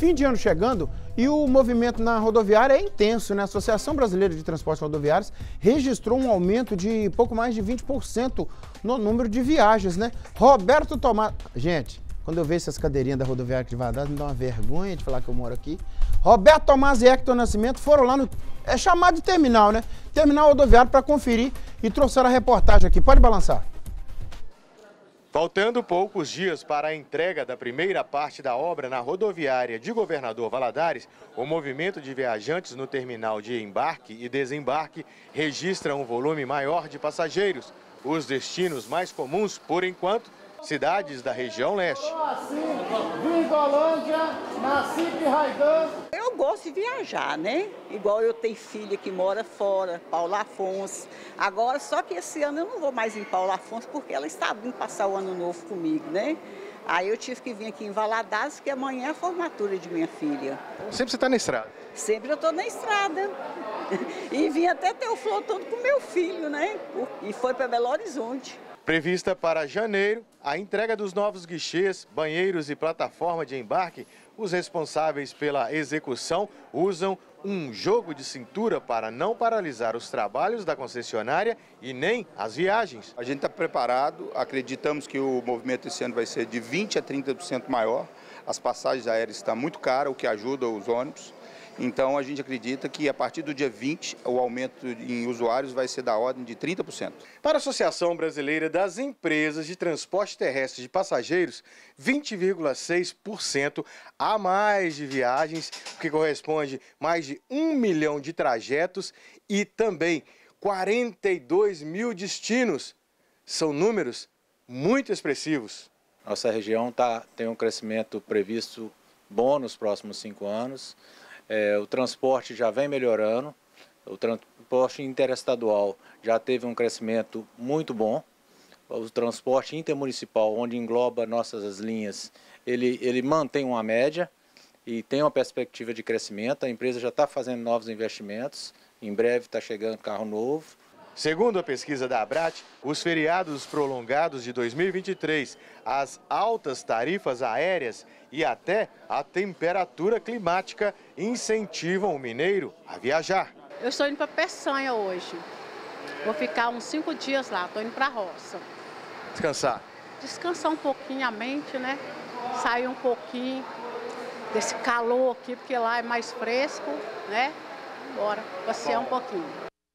Fim de ano chegando e o movimento na rodoviária é intenso, né? A Associação Brasileira de Transportes Rodoviários registrou um aumento de pouco mais de 20% no número de viagens, né? Roberto Tomás... Gente, quando eu vejo essas cadeirinhas da rodoviária de Valadares, me dá uma vergonha de falar que eu moro aqui. Roberto Tomás e Hector Nascimento foram lá no... É chamado de terminal, né? Terminal rodoviário para conferir e trouxeram a reportagem aqui. Pode balançar. Faltando poucos dias para a entrega da primeira parte da obra na rodoviária de Governador Valadares, o movimento de viajantes no terminal de embarque e desembarque registra um volume maior de passageiros. Os destinos mais comuns, por enquanto, cidades da região leste. Vindolândia, Nacipe, Raidan. Eu gosto de viajar, né? Igual eu tenho filha que mora fora, Paulo Afonso. Agora, só que esse ano eu não vou mais em Paulo Afonso porque ela está vindo passar o ano novo comigo, né? Aí eu tive que vir aqui em Valadares, que amanhã é a formatura de minha filha. Sempre você está na estrada? Sempre eu estou na estrada. E vim até ter o flor todo com meu filho, né? E foi para Belo Horizonte. Prevista para janeiro, a entrega dos novos guichês, banheiros e plataforma de embarque, os responsáveis pela execução usam um jogo de cintura para não paralisar os trabalhos da concessionária e nem as viagens. A gente está preparado, acreditamos que o movimento esse ano vai ser de 20% a 30% maior. As passagens aéreas estão muito caras, o que ajuda os ônibus. Então, a gente acredita que a partir do dia 20, o aumento em usuários vai ser da ordem de 30%. Para a Associação Brasileira das Empresas de Transporte Terrestre de Passageiros, 20,6% a mais de viagens, o que corresponde a mais de 1 milhão de trajetos e também 42 mil destinos. São números muito expressivos. Nossa região tem um crescimento previsto bom nos próximos 5 anos. O transporte já vem melhorando, o transporte interestadual já teve um crescimento muito bom, o transporte intermunicipal, onde engloba nossas linhas, ele mantém uma média e tem uma perspectiva de crescimento. A empresa já está fazendo novos investimentos, em breve está chegando carro novo. Segundo a pesquisa da Abrat, os feriados prolongados de 2023, as altas tarifas aéreas e até a temperatura climática incentivam o mineiro a viajar. Eu estou indo para Peçanha hoje. Vou ficar uns 5 dias lá, estou indo para a roça. Descansar? Descansar um pouquinho a mente, né? Sair um pouquinho desse calor aqui, porque lá é mais fresco, né? Bora passear um pouquinho.